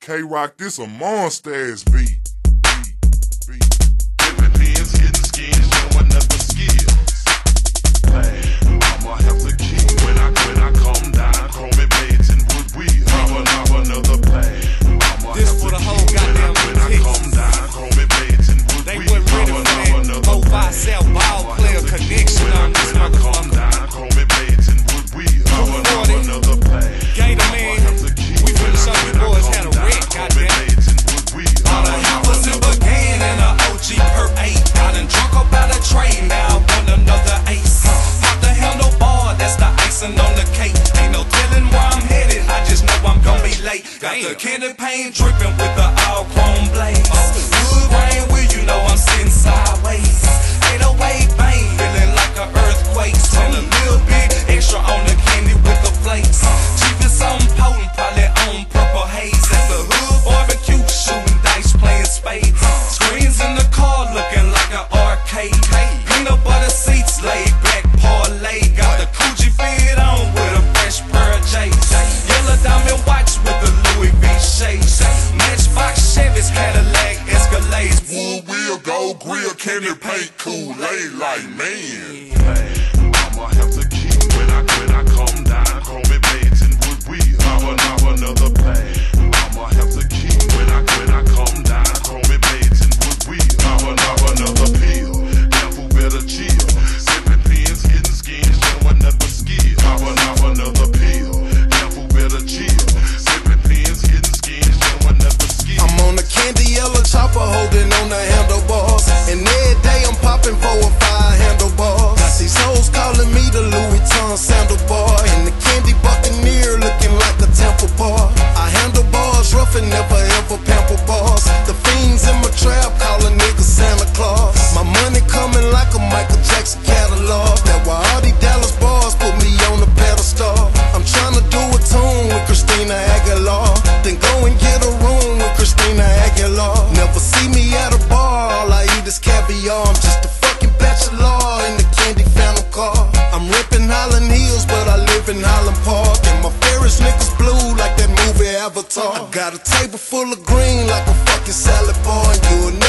K-Rock, this a monster ass beat. Different pins, hidden skins, showing up the skills. I'ma have to keep when I come down, chrome blades and wood wheels. I'ma another plan. This for the whole goddamn when I come down, chrome blades and wood they wheels. wasn't ready for that 4-5-7 ball player connection on this when I come motherfucker. down, chrome blades and wood wheels. I'ma another plan. Gator man, we finna show you boys how to wreck, goddamn. All the hours it began in a OG per 8. I done drunk about a tray, now I want another ace. Pop the handlebar, that's the icing on the cake. Ain't no telling where I'm headed, I just know I'm gon' be late. Got the candy paint dripping with the all chrome blades. Good rain with you know I'm sitting sideways. 808 bang, feeling like an earthquake. Send a little bit extra on the candy with the flakes. Chief is something potent, probably on purple haze. At the hood barbecue, shooting dice, playing spades. Screens in the car looking like an arcade. Peanut butter seats laid back, parlay. Got the Coogi fit on with a fresh pair of J's. Yellow diamond watch with the Louis V shades. Matchbox Chevys, Cadillac Escalades. Wood wheel, gold grill, candy paint, Kool-Aid like man. I'ma have to keep when I come down, chrome blades and wood wheels. I'ma another plan. I'ma have to keep when I come down, chrome blades and wood wheels. I'ma another pill. Careful, better chill. Sipping pins, hidden skins, showing up the skill. I'ma another pill. Careful, better chill. Sipping pins, hidden skins, showing up the skill. I'm on a candy yellow chopper holding on the handlebars. And every day I'm popping 4 or 5 handlebars. Got these hoes calling me the Louis Vuitton sandal boy. And the candy buccaneer looking like a temple bar. I handle bars rough and never ever pamper bars. The fiends in my trap calling niggas Santa Claus. My money coming like a Michael Jackson catalog. That why all these Dallas bars put me on the pedestal. I'm trying to do a tune with Christina Aguilar. Then go and get a room with Christina Aguilar. Never see me at a bar, all I eat is caviar. I'm just a fucking bachelor in the candy phantom car. I'm ripping Highland Hills, but I live in Highland Park. And my Ferris niggas blue like that movie Avatar. I got a table full of green like a fucking salad bar. And you'll